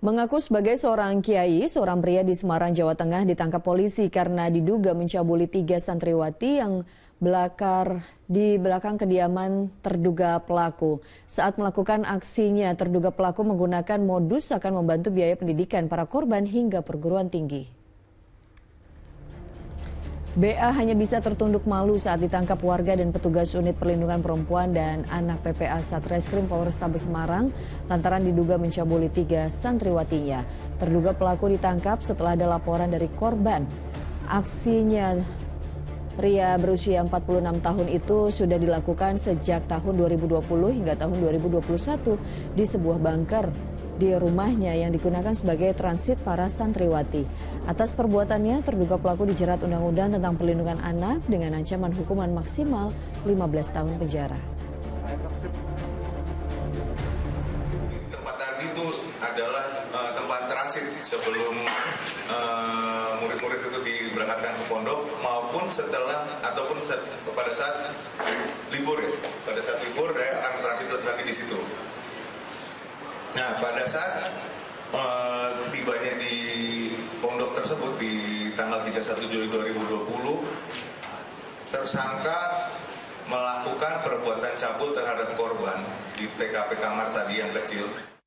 Mengaku sebagai seorang kiai, seorang pria di Semarang, Jawa Tengah ditangkap polisi karena diduga mencabuli 3 santriwati yang di belakang kediaman terduga pelaku. Saat melakukan aksinya, terduga pelaku menggunakan modus akan membantu biaya pendidikan para korban hingga perguruan tinggi. BA hanya bisa tertunduk malu saat ditangkap warga dan petugas unit perlindungan perempuan dan anak PPA Satreskrim Polrestabes Semarang lantaran diduga mencabuli 3 santriwatinya. Terduga pelaku ditangkap setelah ada laporan dari korban. Aksinya pria berusia 46 tahun itu sudah dilakukan sejak tahun 2020 hingga tahun 2021 di sebuah bunker di rumahnya yang digunakan sebagai transit para santriwati. Atas perbuatannya, terduga pelaku dijerat Undang-Undang tentang Perlindungan Anak dengan ancaman hukuman maksimal 15 tahun penjara. Tempat tadi itu adalah tempat transit sebelum murid-murid itu diberangkatkan ke pondok maupun setelah ataupun pada saat libur ya. Pada saat libur dia akan transit lagi di situ. Nah, pada saat tibanya di pondok tersebut di tanggal 31 Juli 2020, tersangka melakukan perbuatan cabul terhadap korban di TKP kamar tadi yang kecil.